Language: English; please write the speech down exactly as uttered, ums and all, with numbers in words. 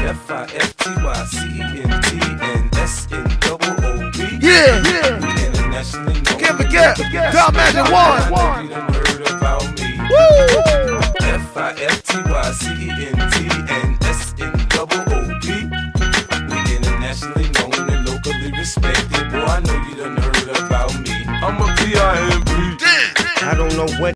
F I F T Y C E N T and S N O O B. Yeah, yeah. We internationally known. Can't forget, Don Magic One. You done heard about me. Woo! F I F T Y C E N T and S N O O B. We internationally known and locally respected. Boy, I know you done heard about me. I'm a P I M P. I don't know what